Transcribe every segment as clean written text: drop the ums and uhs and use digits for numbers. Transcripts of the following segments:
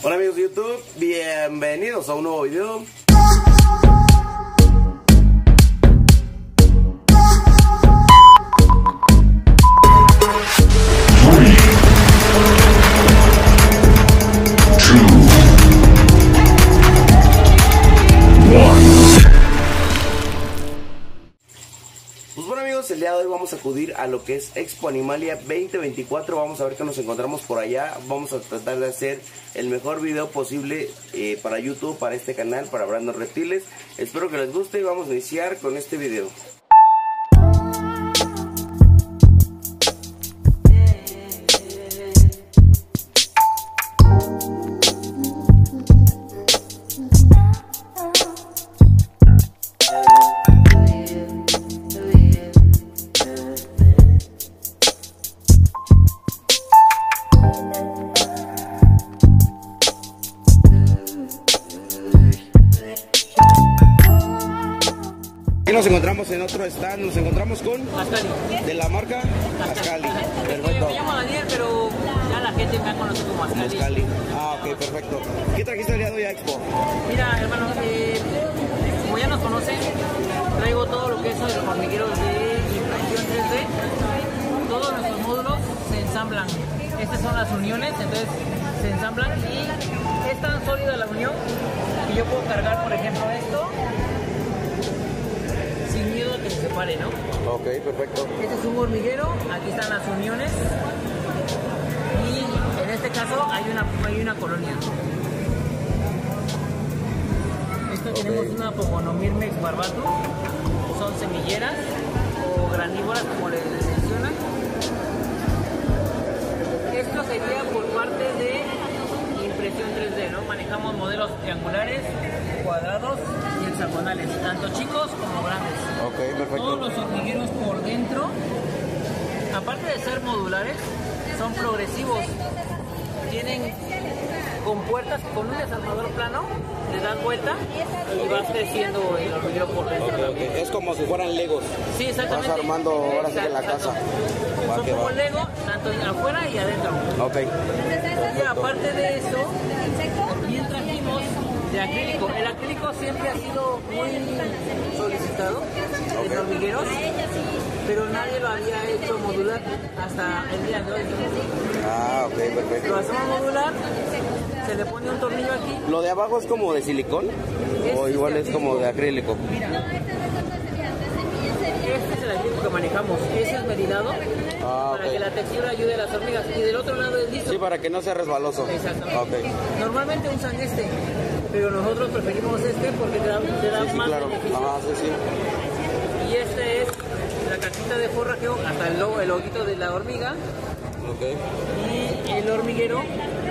Hola amigos de YouTube, bienvenidos a un nuevo video. Pues bueno amigos, el día de hoy vamos a acudir a lo que es Expo Animalia 2024. Vamos a ver qué nos encontramos por allá. Vamos a tratar de hacer el mejor video posible para YouTube, para este canal, para Brandon Reptiles. Espero que les guste y vamos a iniciar con este video. Nos encontramos en otro stand, nos encontramos con Ascali. De la marca Ascali. Perfecto. Me llamo Daniel, pero ya la gente me ha conocido como Ascali. Ah, ok, perfecto. ¿Qué trajiste el día de hoy a Expo? Mira, hermano, como ya nos conocen, traigo todo lo que son los hormigueros de impresión 3D. Todos nuestros módulos se ensamblan. Estas son las uniones, entonces se ensamblan y es tan sólida la unión que yo puedo cargar, por ejemplo, esto sin miedo a que se separe, ¿no? Ok, perfecto. Este es un hormiguero, aquí están las uniones y en este caso hay una colonia. Esto tenemos una Pogonomyrmex barbatus, son semilleras o granívoras como les mencionan. Esto sería por parte de impresión 3D, ¿no? Manejamos modelos triangulares, cuadrados y hexagonales, tanto chicos como grandes. Ok, perfecto. Todos los hormigueros por dentro, aparte de ser modulares, son progresivos. Tienen con puertas, con un desarmador plano, le das vuelta y vas creciendo el hormiguero por dentro. Okay. Es como si fueran Legos. Sí, exactamente. Vas armando ahora sí en la casa. Son como Lego, tanto afuera y adentro. Ok. Y aparte de eso, también trajimos de acrílico. El acrílico siempre ha sido muy solicitado en hormigueros, pero nadie lo había hecho modular hasta el día de hoy. Ah, ok, perfecto. Lo hacemos modular, se le pone un tornillo aquí. ¿Lo de abajo es como de silicón? ¿O igual es como de acrílico? Mira, este es el acrílico que manejamos, ese es merilado. Para que la textura ayude a las hormigas y del otro lado es liso. Sí, para que no sea resbaloso. Exactamente. Okay. Normalmente usan este, pero nosotros preferimos este porque te da más claro. beneficio. Ah, sí. Y este es la cajita de forrajeo, hasta el loguito de la hormiga. Okay. Y el hormiguero.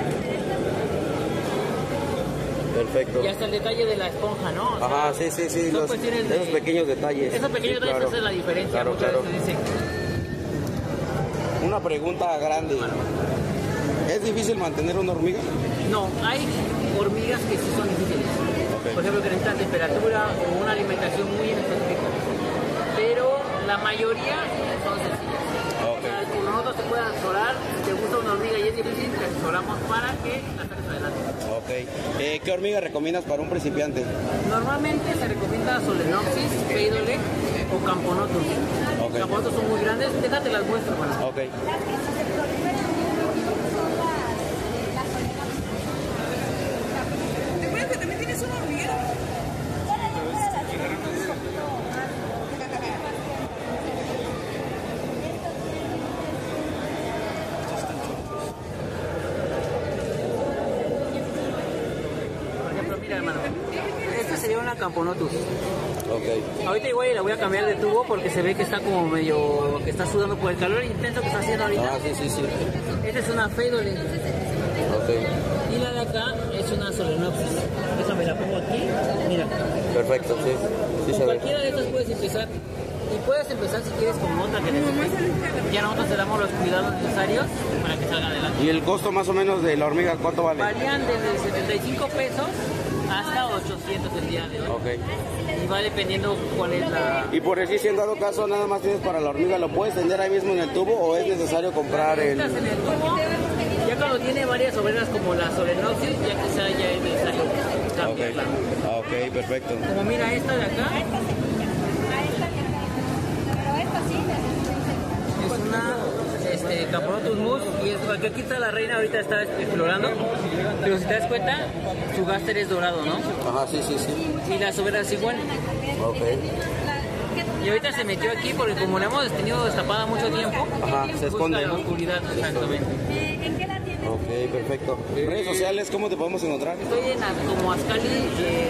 Perfecto. Y hasta el detalle de la esponja, ¿no? O sea, ajá, sí. Esos pequeños detalles. Esos pequeños detalles hacen la diferencia. Claro, muchas claro. veces dicen. Una pregunta grande. ¿Es difícil mantener una hormiga? No, hay hormigas que sí son difíciles. Okay. Por ejemplo, que necesitan temperatura o una alimentación muy específica. Pero la mayoría son sencillas. Okay. O sea, si nosotros te puedan asesorar, si te gusta una hormiga y es difícil, te asesoramos para que la saques adelante. Ok. ¿Qué hormiga recomiendas para un principiante? Normalmente se recomienda Solenopsis, Pheidole o Camponotus. Okay. Camponotus son muy grandes, déjate las muestras, bueno. Ok. ¿Te acuerdas que también tienes una hormiguera? Por ejemplo, mira hermano, esta sería una Camponotus. Ok. Ahorita igual la voy a cambiar de tubo porque se ve que está como medio, que está sudando por el calor intenso que está haciendo ahorita. Ah, sí. Esta es una Pheidole. Ok. Y la de acá es una Solenopsis. Esa me la pongo aquí, mira. Perfecto, sí. Sí Con se ve. cualquiera de estas puedes empezar. Y puedes empezar si quieres con otra que necesites. Ya nosotros te damos los cuidados necesarios para que salga adelante. ¿Y el costo más o menos de la hormiga cuánto vale? Varían desde 75 pesos hasta 800 el día de hoy. Ok. Y va dependiendo cuál es la... Y por decir, si en dado caso nada más tienes para la hormiga, ¿lo puedes tender ahí mismo en el tubo o es necesario comprar el...? Estás en el tubo, ya cuando tiene varias obreras como la Solenauxis, ya quizá ya es necesario cambiarla. Ok, perfecto. Como mira esta de acá. Es una Caporotus mus, y es que aquí está la reina, ahorita está explorando, pero si te das cuenta, su gáster es dorado, ¿no? Ajá, sí. Y las obreras igual. Ok. Y ahorita se metió aquí porque como la hemos tenido destapada mucho tiempo, Ajá, se esconde, busca la ¿no? oscuridad, exactamente. Ok, perfecto. ¿Redes sociales cómo te podemos encontrar? Estoy como Ascali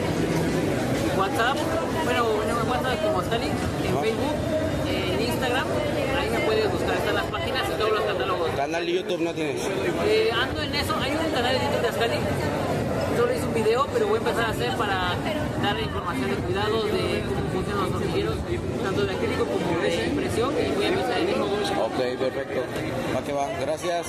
en WhatsApp, bueno, en WhatsApp como Ascali, en Facebook, en Instagram, ahí me puedes buscar, están las páginas y todos los catálogos. ¿Canal de YouTube no tienes? Ando en eso, hay un canal de YouTube de Ascali, solo hice un video, pero voy a empezar a hacer para dar información de cuidados, de cómo funcionan los hormigueros, tanto de acrílico como de impresión, y voy a empezar en eso. Ok, perfecto. Va que va, gracias.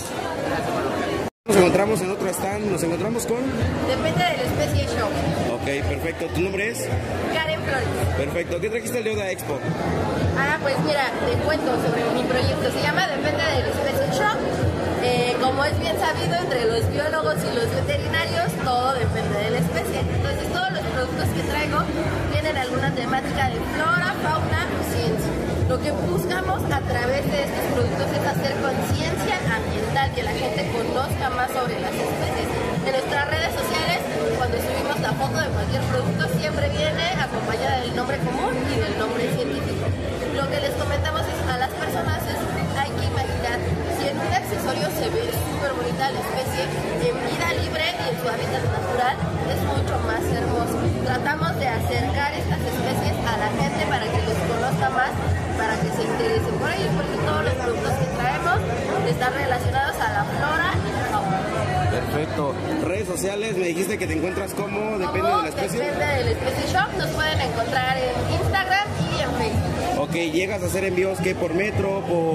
Nos encontramos en otro stand, nos encontramos con... Depende de la especie shop. Ok, perfecto. ¿Tu nombre es? Karen Flores. Perfecto. ¿Qué trajiste el día de Expo? Pues mira, te cuento sobre mi proyecto. Se llama Depende de la especie shop. Como es bien sabido, entre los biólogos y los veterinarios, todo depende de la especie. Entonces, todos los productos que traigo tienen alguna temática de flora, fauna o ciencia. Lo que buscamos a través de estos productos es hacer conciencia ambiental, que la gente conozca más sobre las especies. En nuestras redes sociales, cuando subimos la foto de cualquier producto, siempre viene acompañada del nombre común y del nombre científico. Lo que les comentamos a las personas es, hay que imaginar, si en un accesorio se ve súper bonita la especie, en vida libre y en su hábitat natural, es mucho más hermoso. Tratamos de acercar estas especies a la gente para que los conozca más, para que se interesen por ellos, porque todos los productos que traemos están relacionados a la flora y la fauna. Perfecto. Redes sociales, me dijiste que te encuentras como depende de la especie. Depende de la especie shop, nos pueden encontrar en Instagram y en Facebook. Ok, ¿llegas a hacer envíos qué? ¿Por metro?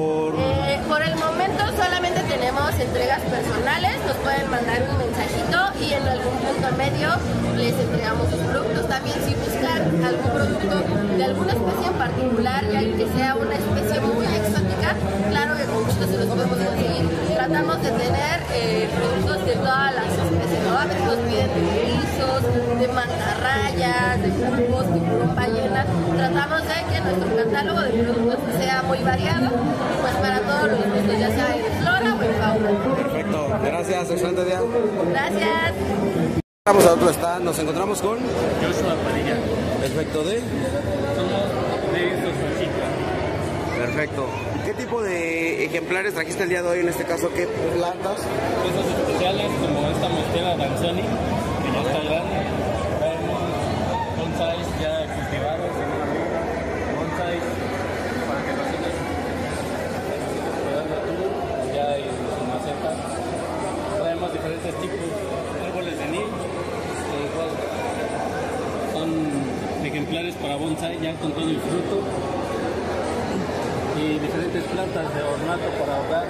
Por el momento solamente tenemos entregas personales, nos pueden mandar un mensajito y en algún punto medio les entregamos sus productos. También si buscan algún producto de alguna especie en particular, ya que sea una especie muy exótica, claro que con gusto se los podemos conseguir. Tratamos de tener productos de todas las especies, ¿no? A veces nos piden de erizos, de mantarrayas, de pulpos, tiburón, ballena. Tratamos de que nuestro catálogo de productos sea muy variado, pues para todos los gustos, ya sea en flora o en fauna. Perfecto, gracias, excelente día. Gracias. Vamos a otro stand, nos encontramos con... Joshua Padilla. Perfecto, ¿de? Somos de Xochitla. Perfecto. ¿Qué tipo de ejemplares trajiste el día de hoy? En este caso, ¿qué plantas? Cosas especiales como esta mostera Danzoni, que ya está grande. Traemos bonsais ya cultivados, bonsais para que los niños puedan ver ya hay sus macetas. Traemos diferentes tipos de árboles de Nil, que igual son ejemplares para bonsai ya con todo el fruto. Y diferentes plantas de ornato para hogar.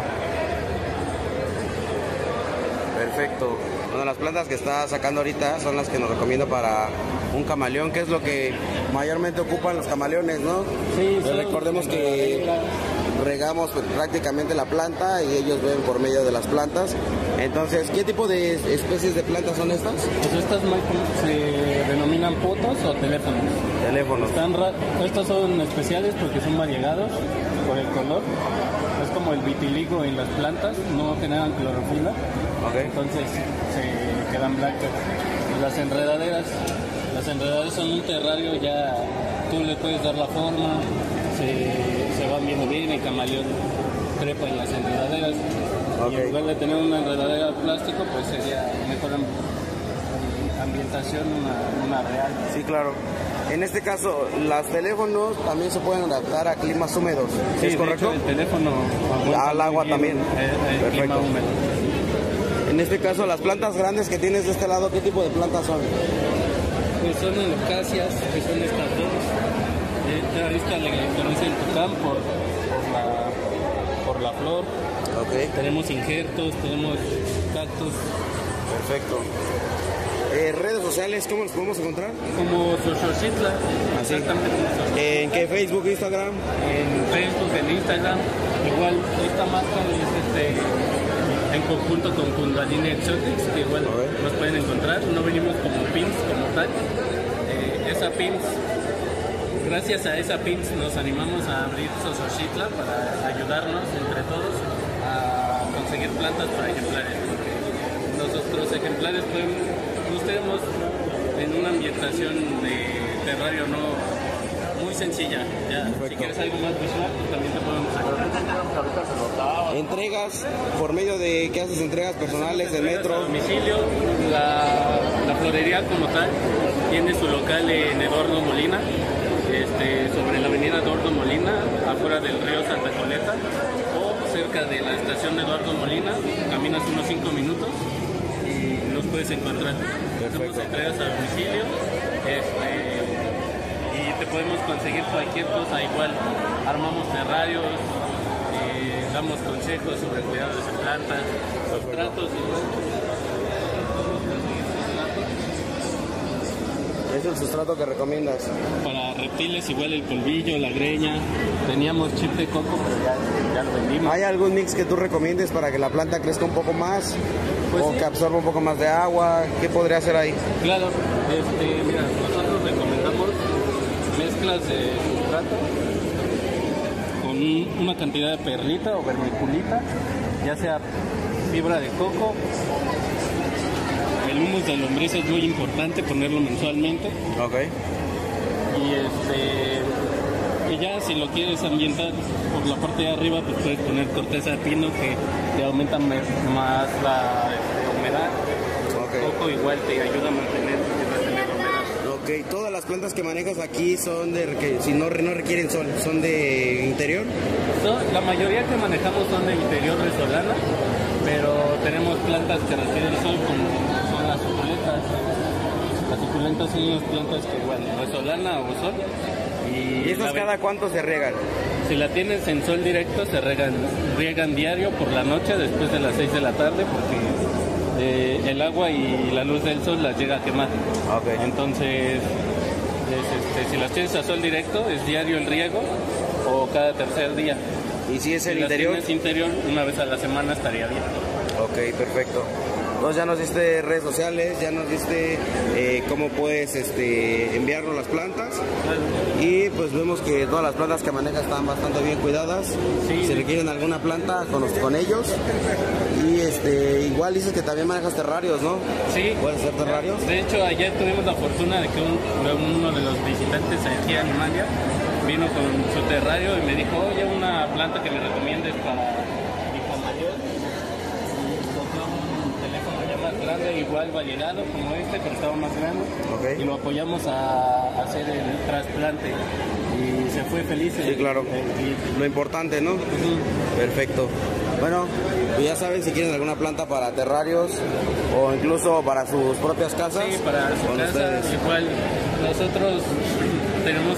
Perfecto. Bueno, las plantas que está sacando ahorita son las que nos recomiendo para un camaleón, que es lo que mayormente ocupan los camaleones, ¿no? Sí, Pero recordemos que regamos prácticamente la planta y ellos ven por medio de las plantas. Entonces, ¿qué tipo de especies de plantas son estas? Pues estas se denominan potos o teléfonos. Teléfonos. Estos son especiales porque son variegados por el color. Es como el vitiligo en las plantas, no generan clorofila. Okay. Entonces se quedan blancas. Las enredaderas son un terrario, ya tú le puedes dar la forma, se van viendo bien, el camaleón trepa en las enredaderas. Okay. Y en lugar de tener una enredadera de plástico, pues sería mejor ambientación, una real. Sí, claro. En este caso, los teléfonos también se pueden adaptar a climas húmedos. ¿Sí es correcto? Hecho, el teléfono al agua también. El clima húmedo. En este caso, las plantas grandes que tienes de este lado, ¿qué tipo de plantas son? Pues son alocacias, que son estas dos. Esta le conocen tucán por la flor. Okay. Tenemos injertos, tenemos cactus. Perfecto. Redes sociales, ¿cómo los podemos encontrar? Como Xochitla. Así. ¿En qué? ¿Facebook, Instagram? En Facebook, en Instagram. Igual, esta máscara es en conjunto con Kundalini Exotics, que igual nos pueden encontrar. No venimos como pins como tal. Esa pins, gracias a esa pins nos animamos a abrir Xochitla para ayudarnos entre todos a conseguir plantas para ejemplares. Nuestros ejemplares los tenemos en una ambientación de terrario muy sencilla. Ya, si quieres algo más visual, también te podemos ayudar. ¿Entregas por medio de qué haces? ¿Entregas personales de metro? A domicilio. La florería como tal tiene su local en Eduardo Molina, sobre la avenida Eduardo Molina, afuera del río Santa Coleta, o cerca de la estación de Eduardo Molina. Caminas unos 5 minutos y nos puedes encontrar. Hacemos entregas a domicilio y te podemos conseguir cualquier cosa. Igual armamos terrarios, damos consejos sobre el cuidado de sus plantas, sustratos igual. ¿Es el sustrato que recomiendas? Para reptiles igual el polvillo, la greña. Teníamos chip de coco, pero ya lo vendimos. ¿Hay algún mix que tú recomiendes para que la planta crezca un poco más? Pues o sí, que absorba un poco más de agua. ¿Qué podría hacer ahí? Claro, mira, nosotros recomendamos mezclas de sustrato con una cantidad de perlita o vermiculita, ya sea fibra de coco. El humus de lombriz es muy importante ponerlo mensualmente. Ok. Y ya si lo quieres ambientar por la parte de arriba, pues puedes poner corteza de pino que te aumenta más la humedad. Coco igual te ayuda a mantener humedad. Ok, todas las plantas que manejas aquí son no requieren sol, son de interior. La mayoría que manejamos son de interior venezolana, pero tenemos plantas que requieren sol como son las suculentas. Las suculentas son unas plantas que, bueno, resolana o sol. ¿Y estas cada cuánto se riegan? Si la tienes en sol directo, se riegan diario por la noche después de las 6 de la tarde, porque el agua y la luz del sol las llega a quemar. Okay. Entonces, si las tienes a sol directo, es diario el riego o cada tercer día. ¿Y si es el si interior? Si las tienes interior, una vez a la semana estaría bien. Ok, perfecto. Entonces ya nos diste redes sociales, ya nos diste cómo puedes enviarnos las plantas. Claro. Y pues vemos que todas las plantas que manejas están bastante bien cuidadas. Sí. Si requieren alguna planta, con ellos. Y igual dices que también manejas terrarios, ¿no? Sí. ¿Puedes hacer terrarios? De hecho, ayer tuvimos la fortuna de que uno de los visitantes aquí a Animalia vino con su terrario y me dijo, oye, una planta que me recomiendes para mi hijo mayor. Un teléfono ya más grande, igual variegado como pero estaba más grande. Okay. Y lo apoyamos a hacer el trasplante. Y se fue feliz. Sí, claro. Lo importante, ¿no? Perfecto. Bueno, pues ya saben, si quieren alguna planta para terrarios o incluso para sus propias casas. Sí, para su casa. Ustedes. Igual nosotros tenemos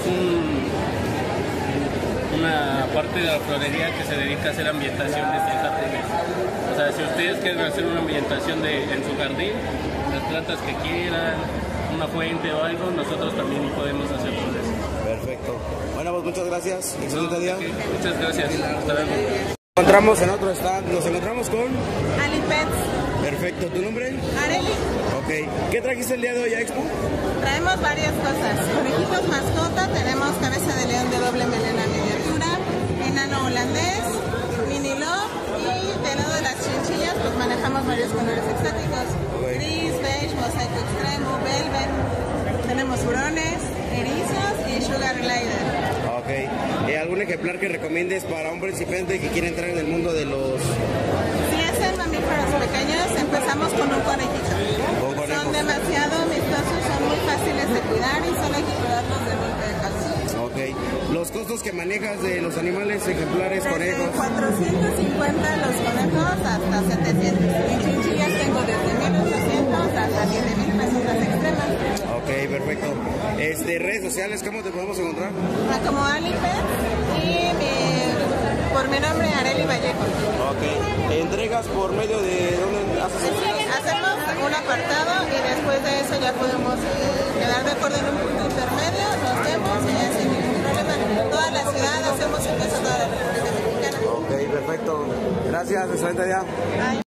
una parte de la florería que se dedica a hacer ambientaciones de jardines. O sea, si ustedes quieren hacer una ambientación en su jardín, las plantas que quieran, una fuente o algo, nosotros también podemos hacer todo eso. Perfecto. Bueno, pues muchas gracias. Excelente día. Muchas gracias. Hasta luego. Nos encontramos en otro stand. Nos encontramos con Ali Pets. Perfecto. ¿Tu nombre? Areli. Ok. ¿Qué trajiste el día de hoy a Expo? Traemos varias cosas. Conejitos mascota, tenemos cabeza de león de doble melena miniatura, enano holandés, mini love y del lado de las chinchillas pues manejamos varios colores exóticos. Gris, beige, mosaico extremo, velvet. Tenemos hurones, erizos y sugar glider. Ok. ¿Algún ejemplar que recomiendes para un principiante que quiere entrar en el mundo de los... Si es en mamíferos pequeños, empezamos con un conejito. Son demasiado amistosos, son muy fáciles de cuidar y solo hay que cuidarlos de golpe de calcio. Ok. ¿Los costos que manejas de los animales, ejemplares, desde conejos? 450 los conejos hasta 700. En chinchillas tengo desde 1800 hasta 7000 pesos las extremas. Ok, perfecto. Redes sociales, ¿cómo te podemos encontrar? Como Ali Pets y por mi nombre Areli Vallejo. Ok. ¿Entregas por medio de dónde haces entregas? Hacemos un apartado y después de eso ya podemos quedar de acuerdo en un punto intermedio, nos vemos y ya sin ningún problema. Toda la ciudad hacemos envíos a toda la República Mexicana. Ok, perfecto. Gracias, excelente día. Bye.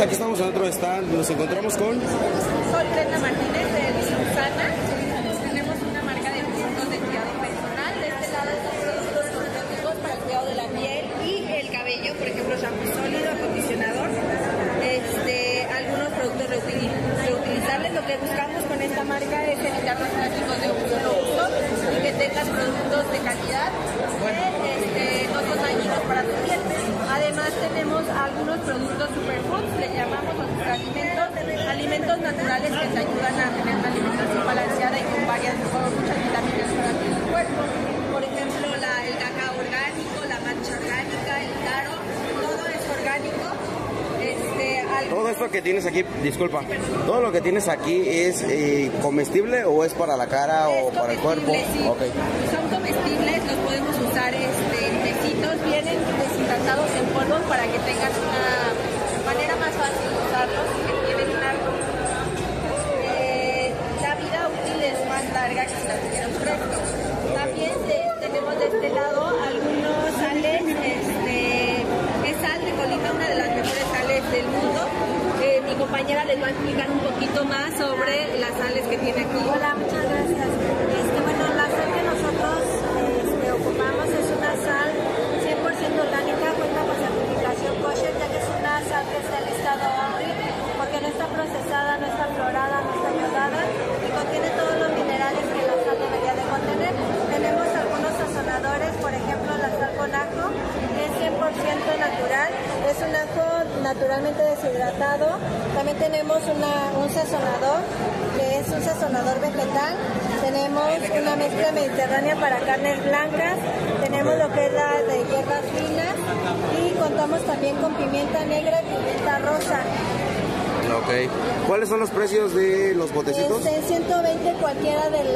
aquí estamos en otro stand, nos encontramos con... Soy Brenda Martínez de Susana. Tenemos una marca de productos de cuidado personal. De este lado son productos cosméticos para el cuidado de la piel y el cabello, por ejemplo, shampoo sólido, acondicionador, algunos productos reutilizables. Lo que buscamos con esta marca es evitar los plásticos de un solo uso y que tengas productos de calidad que no son dañinos para tu piel. Además tenemos algunos productos superfoods, le llamamos a sus alimentos naturales que te ayudan a tener una alimentación balanceada y con muchas vitaminas para tu cuerpo. Por ejemplo, el cacao orgánico, la mancha orgánica, el taro, todo es orgánico. Todo esto que tienes aquí, disculpa, todo lo que tienes aquí es comestible o es para la cara o para el cuerpo. Sí. Okay. Son comestibles, los podemos usar en tecitos, vienen deshidratados en polvo para que tengas una manera más fácil de usarlos y que tienen la vida útil es más larga que si la tuviéramos fresco. También tenemos de este lado algunos sales, es sal de colina, una de las mejores sales del mundo. Mi compañera les va a explicar un poquito más sobre las sales que tiene aquí. Hola, muchas gracias. Bueno, la sal que nosotros ocupamos es una sal 100% orgánica, cuenta con certificación kosher, ya que es una sal que está en estado OMRI, porque no está procesada, no está florada, no está iodada y contiene todos los minerales que la sal debería de contener. Tenemos algunos sazonadores, por ejemplo la sal con ajo, que es 100% natural, es un ajo naturalmente deshidratado. También tenemos un sazonador, que es un sazonador vegetal. Tenemos una mezcla mediterránea para carnes blancas, tenemos lo que es la de hierbas finas y contamos también con pimienta negra y pimienta rosa. Ok. ¿Cuáles son los precios de los botecitos? 120 cualquiera de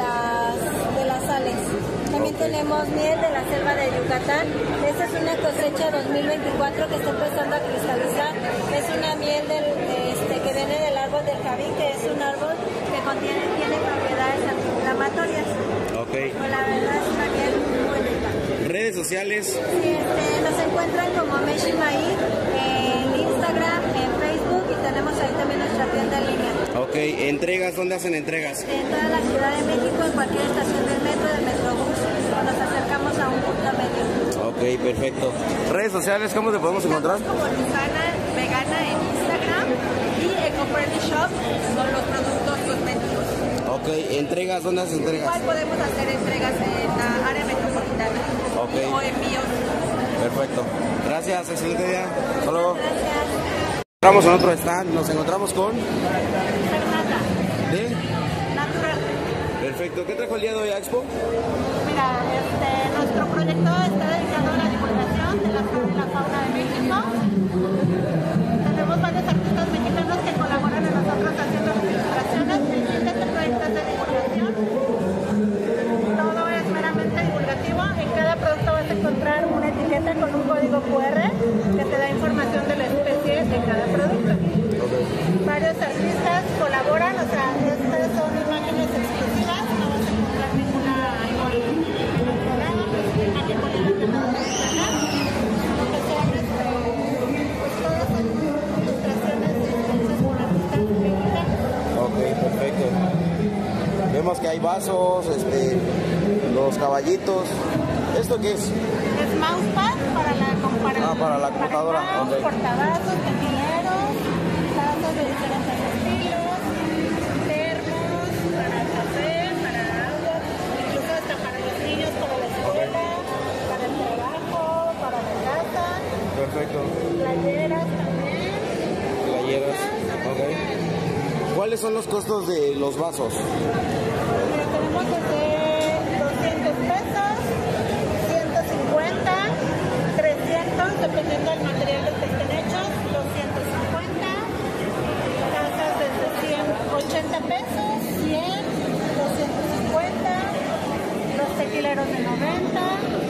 las sales. También tenemos miel de la selva de Yucatán. Esta es una cosecha 2024 que está empezando a cristalizar. Es una miel que viene del árbol del jabí, que es un árbol que tiene propiedades antiinflamatorias. Ok. Pues la verdad es una miel muy rica. ¿Redes sociales? Sí, nos encuentran como Meshi Maíz en Instagram, en Facebook y tenemos ahí también nuestra tienda en línea. Ok. ¿Entregas? ¿Dónde hacen entregas? En toda la Ciudad de México, en cualquier estación del metro, del Metrobús, o nos acercamos a un punto medio. Ok, perfecto. ¿Redes sociales? ¿Cómo te podemos encontrar? Como Susana Vegana en Instagram y EcoFriendly Shop con los productos cosméticos. Ok, ¿entregas? ¿Dónde haces entregas? Igual podemos hacer entregas en la área metropolitana o envíos. Perfecto. Gracias, excelente día. Hasta luego. Entramos en otro stand, nos encontramos con... Fernanda, ¿De? natural. Perfecto. ¿Qué trajo el día de hoy a Expo? Mira, nuestro proyecto está dedicado a la divulgación de la flora y la fauna de México. Tenemos varios artistas mexicanos que colaboran en nosotros haciendo ilustraciones. El fin de este proyecto es de divulgación. Todo es meramente divulgativo. En cada producto vas a encontrar una etiqueta con un código QR que te da información de la especie de cada producto. Varios artistas colaboran, o sea, estas son imágenes exclusivas, no vas a encontrar ninguna igual en el programa, pues aquí ponemos que no vas a encontrar. Lo que son, pues todas son ilustraciones hechas por artistas mexicanos. Ok, perfecto. Vemos que hay vasos, los caballitos. ¿Esto qué es? Es mousepad para la computadora. Para mouse, Okay. portavasos, tequileros, tazas de diferentes estilos, termos, para café, para agua, incluso hasta para los niños, para la escuela, para el trabajo, para la casa. Perfecto. Playeras también. Playeras. Ok. ¿Cuáles son los costos de los vasos? Mira, tenemos desde 200 pesos, 150, 300, dependiendo del material del que estén hechos, 250, tazas desde 80 pesos, 100, 250, los tequileros de 90,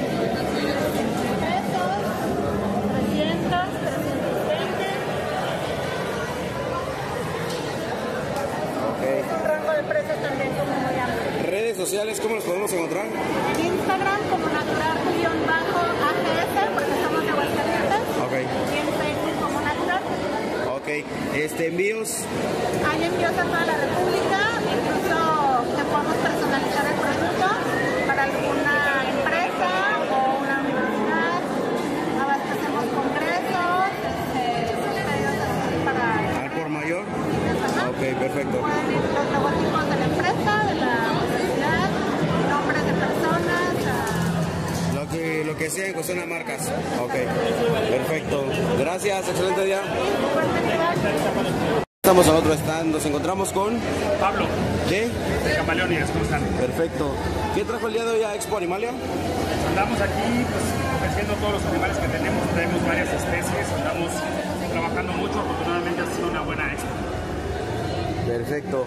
100 pesos, 300, 320. Ok. Un rango de precios también como muy amplio. ¿Redes sociales cómo los podemos encontrar? En Instagram como natural_AGS, porque estamos de Aguascalientes. Ok. Y en Facebook como natural. Ok, Ok, envíos. Hay envíos a toda la República, incluso te podemos personalizar el producto para alguna empresa o una universidad. Abastecemos congresos, pedidos así para... ¿Al por mayor? Ajá. Ok, perfecto. Pueden ir los logotipos de la empresa, de la universidad, nombres de personas. Lo que sea en cuestión de marcas. Ok, perfecto. Gracias, excelente día. Estamos en otro stand, nos encontramos con Pablo, ¿qué? de Camaleones, ¿cómo están? Perfecto. ¿Qué trajo el día de hoy a Expo Animalia? Andamos aquí pues, ofreciendo todos los animales que tenemos varias especies, andamos trabajando mucho, afortunadamente ha sido una buena expo. Perfecto.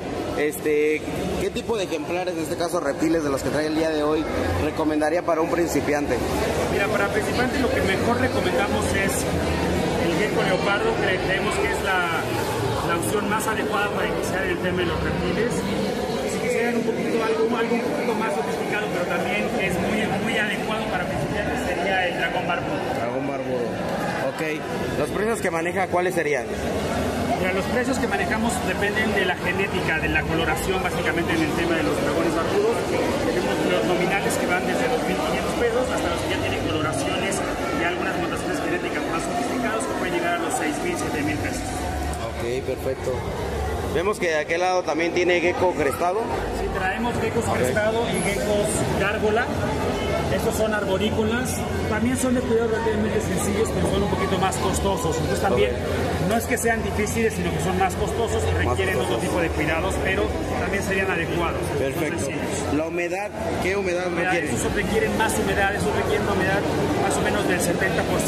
¿Qué tipo de ejemplares, en este caso reptiles, de los que trae el día de hoy, recomendaría para un principiante? Mira, para principiantes lo que mejor recomendamos es el gecko leopardo, que creemos que es la opción más adecuada para iniciar el tema de los reptiles. Si quisieran algo un poquito más sofisticado, pero también que es muy adecuado para principiantes, sería el dragón barbudo. Dragón barbudo. Ok. ¿Los precios que maneja cuáles serían? Mira, los precios que manejamos dependen de la genética, de la coloración, básicamente en el tema de los dragones barbudos. Tenemos los nominales que van desde los 1.500 pesos hasta los que ya tienen coloraciones y algunas mutaciones genéticas más sofisticadas que pueden llegar a los 6.000, 7.000 pesos. Ok, perfecto. Vemos que de aquel lado también tiene gecko crestado. Sí, traemos geckos crestado y geckos gárgola. Estos son arborícolas, también son de cuidado relativamente sencillos, pero son un poquito más costosos. Entonces también no es que sean difíciles, sino que son más costosos y requieren otro tipo de cuidados, pero también serían adecuados. Perfecto. La humedad, ¿qué humedad requieren? Esos requieren más humedad, esos requieren una humedad más o menos del 70%.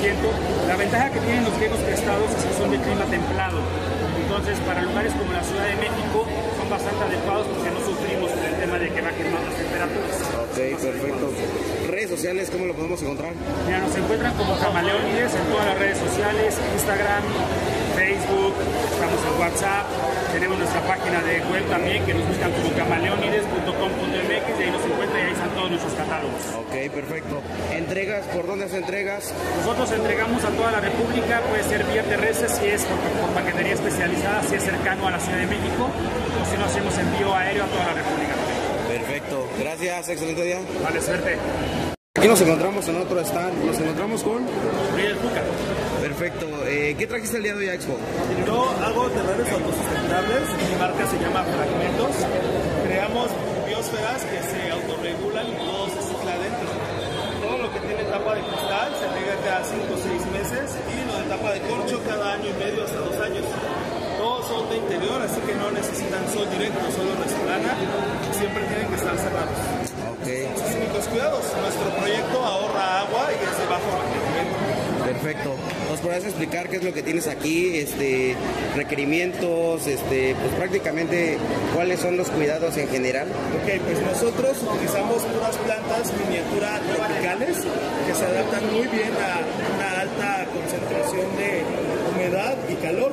La ventaja que tienen los geckos crestados es que son de clima templado. Entonces, para lugares como la Ciudad de México son bastante adecuados porque no sufrimos con el tema de que bajen más las temperaturas. Ok, perfecto. ¿Redes sociales cómo lo podemos encontrar? Mira, nos encuentran como Camaleónides en todas las redes sociales, Instagram, Facebook, estamos en WhatsApp, tenemos nuestra página de web también que nos buscan como camaleonides.com.mx y ahí nos encuentran y ahí están todos nuestros catálogos. Ok, perfecto. ¿Entregas? ¿Por dónde se entregas? Nosotros entregamos a toda la República, puede ser vía terrestre si es por paquetería especializada, si es cercano a la Ciudad de México, o si no hacemos envío aéreo a toda la República. Perfecto. Gracias, excelente día. Vale, suerte. Aquí nos encontramos en otro stand, nos encontramos con Miguel Juca. Perfecto. ¿Qué trajiste el día de hoy a Expo? Yo hago terrarios autosustentables, mi marca se llama Fragmentos. Creamos biosferas que se autorregulan y todo se cicla adentro. Todo lo que tiene tapa de cristal se riega cada 5 o 6 meses y lo de tapa de corcho cada año y medio hasta 2 años. Todos son de interior, así que no necesitan sol directo, solo resolana. Siempre tienen que estar cerrados. Okay. Sísmicos cuidados. Nuestro proyecto ahorra agua y es de bajo mantenimiento. Perfecto. ¿Nos podrías explicar qué es lo que tienes aquí? Requerimientos, pues prácticamente cuáles son los cuidados en general. Ok, pues nosotros utilizamos puras plantas miniatura tropicales que se adaptan muy bien a una alta concentración de humedad y calor.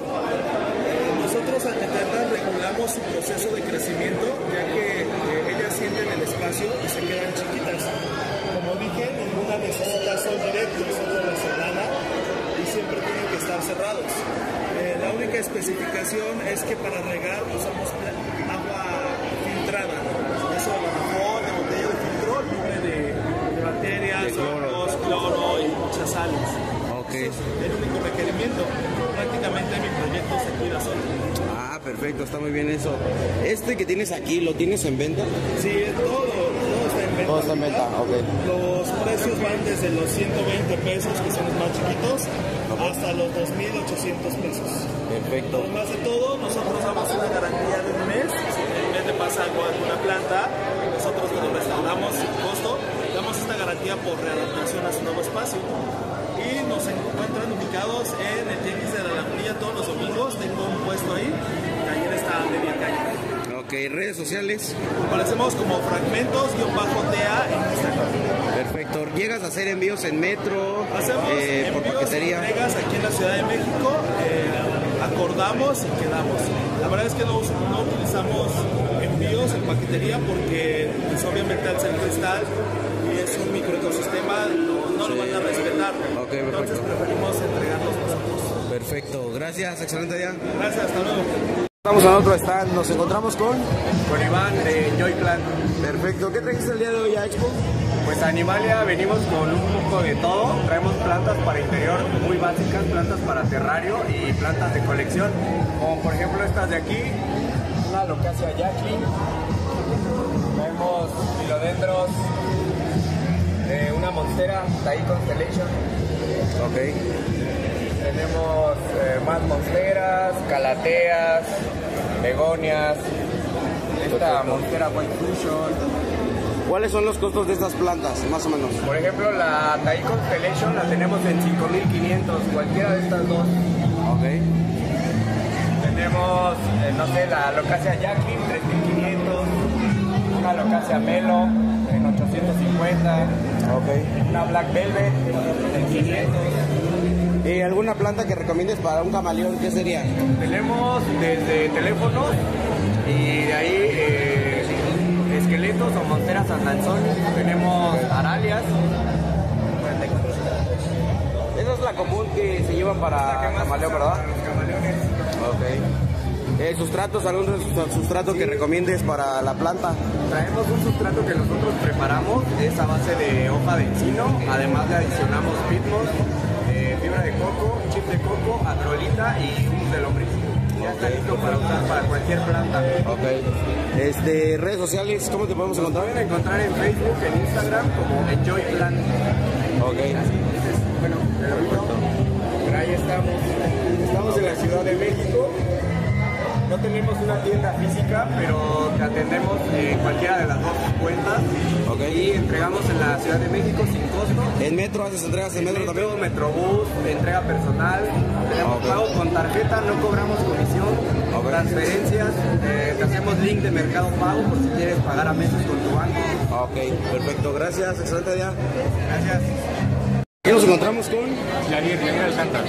Nosotros al meterlas regulamos su proceso de crecimiento, ya que ellas sienten el espacio y se quedan chiquitas. Como dije, ninguna necesita sol directo, solo la solana, y siempre tienen que estar cerrados. La única especificación es que para regar usamos agua filtrada. Eso a lo mejor de botella de filtro, libre de bacterias, hongos, cloro y muchas sales. Okay. Eso es el único requerimiento. Prácticamente mi proyecto se cuida solo. Ah, perfecto, está muy bien eso. Que tienes aquí, ¿lo tienes en venta? Sí, todo está en venta. Todo está en venta, ok. Los precios van desde los 120 pesos, que son los más chiquitos, hasta los 2.800 pesos. Perfecto. Además de todo, nosotros damos una garantía de un mes. Si en el mes le pasa algo a alguna planta, nosotros te lo restauramos sin costo. Damos esta garantía por readaptación a su nuevo espacio. Y nos encuentran ubicados en el Tianguis de la Laguna todos los domingos. Tengo un puesto ahí, ayer está a media calle. Ok, redes sociales. Aparecemos como fragmentos-TA en Instagram. Perfecto. ¿Llegas a hacer envíos en metro? Hacemos por envíos paquetería. entregas aquí en la Ciudad de México, acordamos y quedamos. La verdad es que no utilizamos envíos en paquetería porque pues, obviamente al ser cristal y es un microecosistema no lo van a respetar. Okay, entonces perfecto. preferimos entregarlos nosotros. Perfecto, gracias, excelente día. Gracias, hasta luego. Estamos en otro stand, nos encontramos con Iván de Joyplant. Perfecto, ¿qué trajiste el día de hoy a Expo? Pues a Animalia venimos con un poco de todo. Traemos plantas para interior muy básicas, plantas para terrario y plantas de colección. Como por ejemplo estas de aquí, una Locasia Jacqueline. Vemos philodendros, una monstera, Thai Constellation. Ok. Tenemos más monsteras, calateas, begonias, esta monstera White Fusion. ¿Cuáles son los costos de estas plantas, más o menos? Por ejemplo, la Thai Constellation la tenemos en 5,500, cualquiera de estas dos. Ok. Tenemos, no sé, la Locasia Jacqueline, 3,500. Una Locasia Melo, en 850. Ok. Una Black Velvet, en 500. ¿Alguna planta que recomiendes para un camaleón? ¿Qué sería? Tenemos desde teléfonos y de ahí esqueletos o monsteras Andanzoni. Tenemos aralias. Esa es la común que se llevan para camaleón, ¿verdad? Para los camaleones. Ok. ¿Sustratos? ¿Algún sustrato que recomiendes para la planta? Traemos un sustrato que nosotros preparamos, es a base de hoja de encino, además le adicionamos pitmos, fibra de coco, chip de coco, acrolita y humus de lombriz. Ya está listo para usar para cualquier planta. Ok. Redes sociales, ¿cómo te podemos encontrar? Pueden encontrar en Facebook, en Instagram como Joyplant. Ok. Entonces, bueno, pero ahí estamos. Estamos en la Ciudad de México. No tenemos una tienda física, pero te atendemos en cualquiera de las dos cuentas. Okay. Y entregamos en la Ciudad de México sin costo. ¿En metro haces entregas en metro también? Metrobús, entrega personal. Tenemos pago con tarjeta, no cobramos comisión. Transferencias, te hacemos link de Mercado Pago por si quieres pagar a meses con tu banco. Ok, perfecto. Gracias, excelente día. Gracias. Aquí nos encontramos con Yanir Alcántara.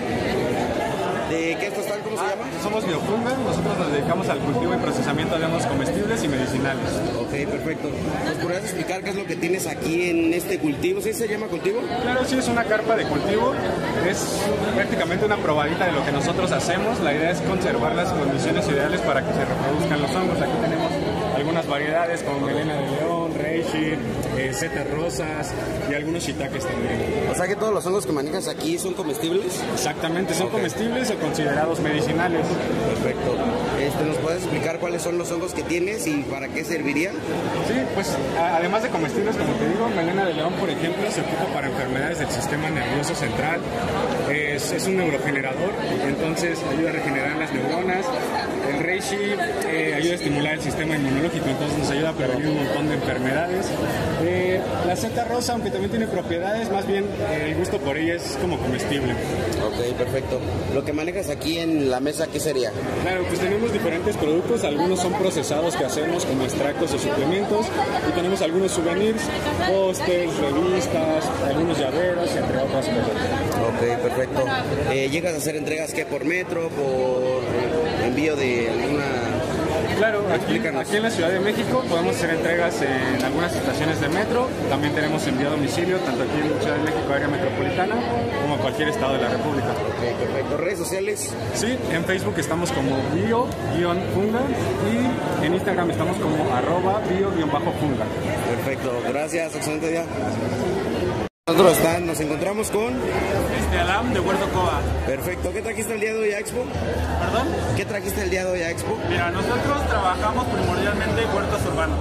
¿De qué esto están? ¿Cómo se llama? Somos Biofunga, nosotros nos dedicamos al cultivo y procesamiento de hongos comestibles y medicinales. Ok, perfecto. ¿Nos podrías explicar qué es lo que tienes aquí en este cultivo? ¿Sí se llama cultivo? Claro, sí, es una carpa de cultivo, es prácticamente una probadita de lo que nosotros hacemos. La idea es conservar las condiciones ideales para que se reproduzcan los hongos. Aquí tenemos algunas variedades como melena de león, reishi, setas rosas y algunos shiitakes también. O sea que todos los hongos que manejas aquí son comestibles. Exactamente, son comestibles o considerados medicinales. Perfecto. ¿Nos puedes explicar cuáles son los hongos que tienes y para qué servirían? Sí, pues además de comestibles, como te digo, melena de león, por ejemplo, se ocupa para enfermedades del sistema nervioso central. Es un neurogenerador, entonces ayuda a regenerar las neuronas. El reishi ayuda a estimular el sistema inmunológico, entonces nos ayuda a prevenir un montón de enfermedades. La seta rosa, aunque también tiene propiedades, más bien el gusto por ella es como comestible. Ok, perfecto. Lo que manejas aquí en la mesa, ¿qué sería? Claro, pues tenemos diferentes productos, algunos son procesados que hacemos como extractos o suplementos, y tenemos algunos souvenirs, pósters, revistas, algunos llaveros, entre otras cosas. Ok, perfecto. ¿Llegas a hacer entregas qué? ¿Por metro? ¿Por envío de alguna...? Claro, aquí en la Ciudad de México podemos hacer entregas en algunas estaciones de metro, también tenemos envío a domicilio, tanto aquí en la Ciudad de México, área metropolitana, como en cualquier estado de la República. Ok, perfecto. ¿Redes sociales? Sí, en Facebook estamos como bio-funga y en Instagram estamos como @bio-funga. Perfecto, gracias, excelente día. Nosotros nos encontramos con Alam de Huerto Coa. Perfecto, ¿qué trajiste el día de hoy a Expo? ¿Perdón? ¿Qué trajiste el día de hoy a Expo? Mira, nosotros trabajamos primordialmente huertos urbanos.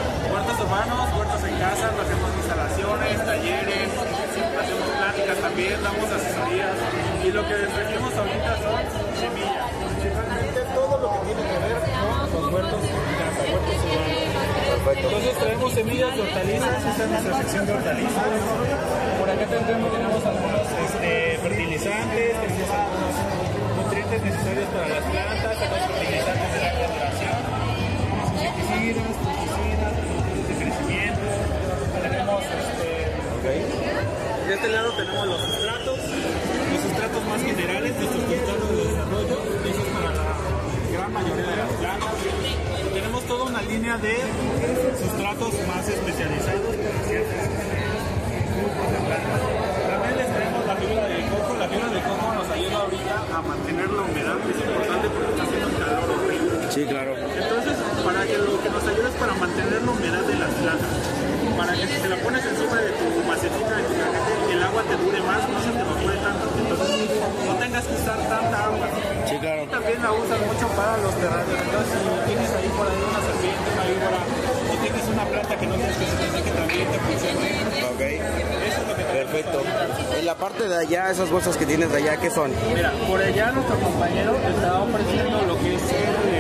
Huertos en casa, hacemos instalaciones, talleres, hacemos pláticas también, damos asesorías y lo que ofrecemos ahorita son semillas. Principalmente todo lo que tiene que ver con los huertos en casa, huertos urbanos. Perfecto. Entonces traemos semillas de hortalizas, esta es nuestra sección de hortalizas. Por acá tenemos algunos fertilizantes, tenemos algunos nutrientes necesarios para las plantas, algunos fertilizantes de larga duración, insecticidas, pesticidas, nutrientes de crecimiento, tenemos de este lado tenemos los sustratos más generales, nuestros sustratos de desarrollo, eso es para la gran mayoría de las plantas. Tenemos toda una línea de sustratos más especializados para ciertas grupos de plantas. También les traemos la fibra de coco. La fibra de coco nos ayuda ahorita a mantener la humedad, que es importante porque está haciendo un calor horrible. Sí, claro. Entonces, para que lo que nos ayuda es para mantener la humedad de las plantas. Para que si te la pones encima de tu macetita, de tu cajete, el agua te dure más, no se te evapore tanto, entonces no tengas que usar tanta agua. Sí, claro. Y también la usan mucho para los terrarios. Entonces, si tienes ahí por ahí una serpiente, una víbora, o tienes una planta que no tienes que se que también te funcione. Ok. Eso es lo que te Perfecto. En la parte de allá, esas bolsas que tienes de allá, ¿qué son? Mira, por allá nuestro compañero te está ofreciendo lo que es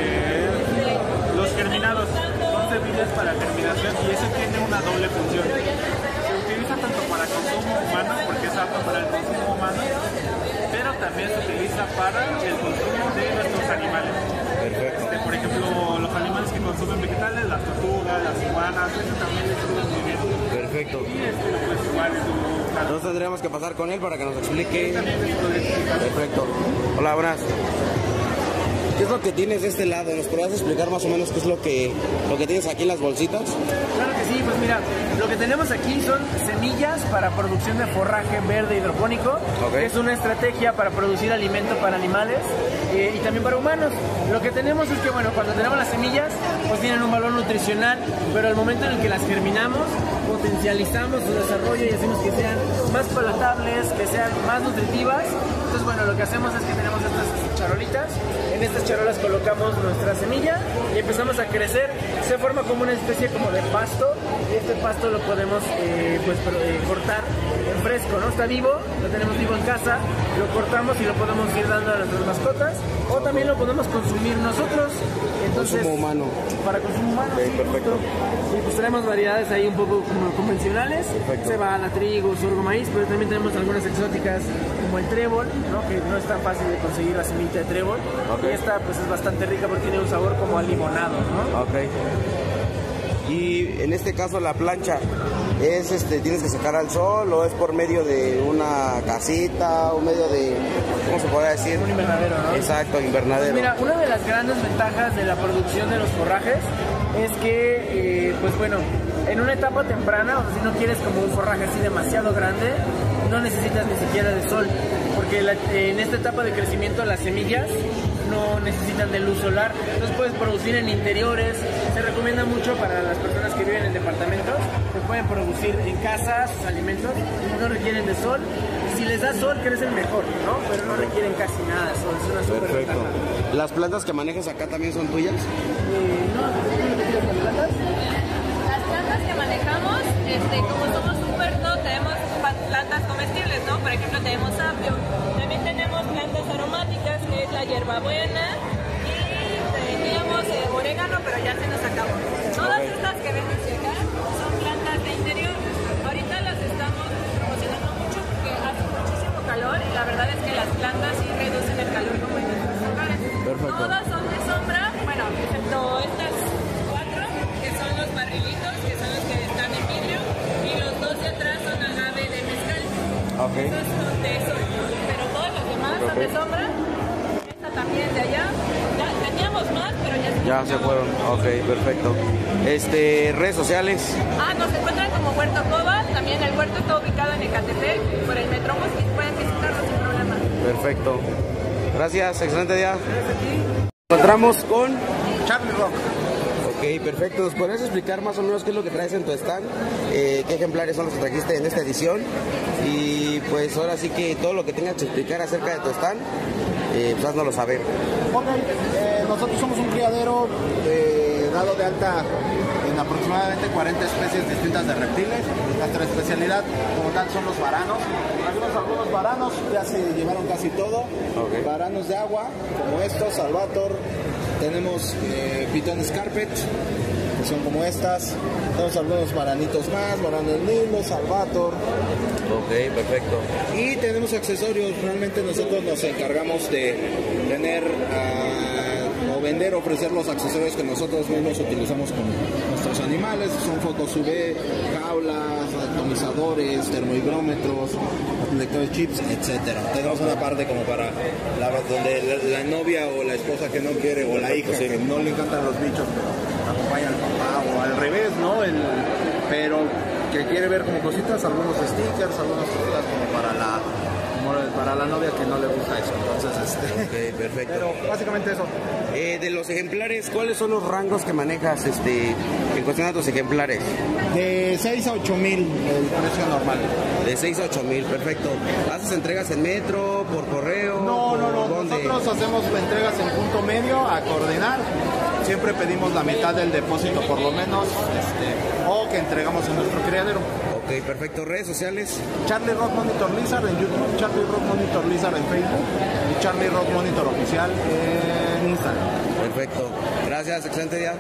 los germinados. Son semillas para germinación y ese tiene una doble función. Se utiliza tanto para consumo humano, porque es apto para el consumo humano, pero también se utiliza para el consumo de nuestros animales. Perfecto. Por ejemplo, los animales que consumen vegetales, las tortugas, las iguanas, eso también les sirve muy bien. Perfecto. Y pues igual es Entonces tendríamos que pasar con él para que nos explique. Perfecto. Hola, buenas. ¿Qué es lo que tienes de este lado? ¿Nos podrías explicar más o menos qué es lo que tienes aquí en las bolsitas? Claro que sí, pues mira, lo que tenemos aquí son semillas para producción de forraje verde hidropónico, que es una estrategia para producir alimento para animales y también para humanos. Lo que tenemos es que, bueno, cuando tenemos las semillas, pues tienen un valor nutricional, pero al momento en el que las germinamos, potencializamos su desarrollo y hacemos que sean más palatables, que sean más nutritivas. Entonces, bueno, lo que hacemos es que tenemos estas charolitas. En estas charolas colocamos nuestra semilla y empezamos a crecer. Se forma como una especie como de pasto y este pasto lo podemos cortar en fresco, ¿no? Está vivo, lo tenemos vivo en casa, lo cortamos y lo podemos ir dando a nuestras mascotas o también lo podemos consumir nosotros. Entonces, consumo humano. Para consumo humano, okay, sí, perfecto. Y pues tenemos variedades ahí un poco como convencionales, cebada, trigo, sorgo, maíz, pero también tenemos algunas exóticas como el trébol, ¿no? Que no es tan fácil de conseguir la semilla de trébol. Y esta pues es bastante rica porque tiene un sabor como a limonado, ¿no? Ok. Y en este caso la plancha, ¿tienes que sacar al sol o es por medio de una casita o medio de, ¿cómo se podría decir? Un invernadero, ¿no? Exacto, invernadero. Mira, una de las grandes ventajas de la producción de los forrajes es que, pues bueno, en una etapa temprana, o sea, si no quieres como un forraje así demasiado grande, no necesitas ni siquiera de sol, porque en esta etapa de crecimiento las semillas no necesitan de luz solar, entonces puedes producir en interiores. Se recomienda mucho para las personas que viven en departamentos, que pueden producir en casa sus alimentos, no requieren de sol. Si les da sol crecen mejor, ¿no? Pero no requieren casi nada de sol, es una súper Perfecto. ventaja. ¿Las plantas que manejas acá también son tuyas? No, plantas. Las plantas que manejamos, como somos un huerto, tenemos plantas comestibles, ¿no? Por ejemplo, tenemos apio. También tenemos plantas aromáticas, que es la hierbabuena, y teníamos orégano, pero ya se nos acabó. Todas estas que ven hacia acá son plantas de interior. Ahorita las estamos promocionando mucho porque hace muchísimo calor y la verdad es que las plantas sí reducen el calor como en nuestros hogares. Perfecto. Todas son de sombra, bueno, excepto estas 4, que son los barrilitos, que son los que están en vidrio, y los 2 de atrás son agave de mezcal. Ok. Esos son de sol, pero todos los demás son de sombra. Esta también de allá. Ya teníamos más, pero ya se fueron. Ok, perfecto. Redes sociales. Nos encuentran como Huerto Cova. También el huerto está ubicado en Ecatepec, por el Metrobús, y pueden visitarnos sin problema. Perfecto. Gracias, excelente día. Nos encontramos con Charlie Rock. Ok, perfecto. ¿Nos podrías explicar más o menos qué es lo que traes en tu stand? ¿Qué ejemplares son los que trajiste en esta edición? Y pues ahora sí que todo lo que tengas que explicar acerca de tu stand, pues haznoslo saber. Ok, nosotros somos un criadero dado de alta en aproximadamente 40 especies distintas de reptiles. Nuestra especialidad como tal son los varanos. Tenemos algunos varanos, ya se llevaron casi todo. Okay. Varanos de agua, como estos, Salvator. Tenemos pitones carpet, que son como estas. Tenemos algunos varanitos más, varano del Nilo, Salvator. Ok, perfecto. Y tenemos accesorios. Realmente nosotros nos encargamos de tener o vender, ofrecer los accesorios que nosotros mismos utilizamos con nuestros animales. Son focos UV, jaulas, atomizadores, termohigrómetros, lectores chips, etcétera. Tenemos una parte como para donde la novia o la esposa que no quiere o la hija que no le encantan los bichos, pero acompaña al papá, o al revés, ¿no? Pero que quiere ver como cositas, algunos stickers, algunas cositas como para como para la novia que no le gusta eso. Entonces, Ok, perfecto. pero básicamente eso. De los ejemplares, ¿cuáles son los rangos que manejas en cuestión de tus ejemplares? De 6 a 8 mil el precio normal. De 6 a 8 mil, perfecto. ¿Haces entregas en metro, por correo? No, ¿Dónde? nosotros hacemos entregas en punto medio a coordinar. Siempre pedimos la mitad del depósito por lo menos, o que entregamos en nuestro criadero. Ok, perfecto. ¿Redes sociales? Charlie Rock Monitor Lizard en YouTube, Charlie Rock Monitor Lizard en Facebook y Charlie Rock Monitor Oficial en Instagram. Perfecto. Gracias, excelente día.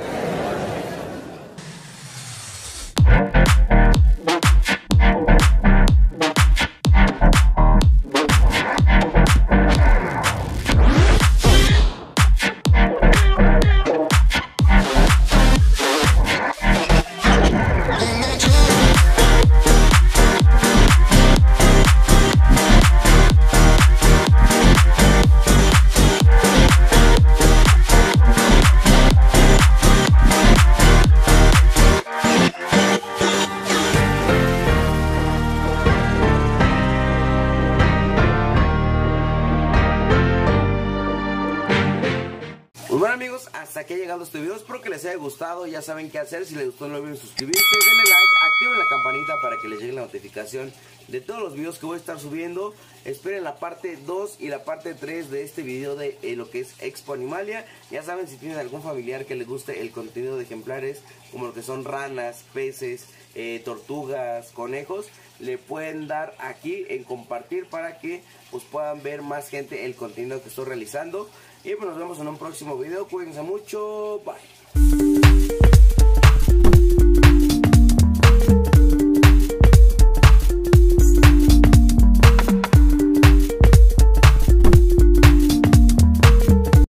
Bueno amigos, hasta aquí ha llegado este video, espero que les haya gustado, ya saben qué hacer, si les gustó no olviden suscribirse, denle like, activen la campanita para que les llegue la notificación de todos los videos que voy a estar subiendo. Esperen la parte 2 y la parte 3 de este video de lo que es Expo Animalia. Ya saben, si tienen algún familiar que les guste el contenido de ejemplares, como lo que son ranas, peces, tortugas, conejos, le pueden dar aquí en compartir para que pues puedan ver más gente el contenido que estoy realizando. Y pues nos vemos en un próximo video, cuídense mucho, bye.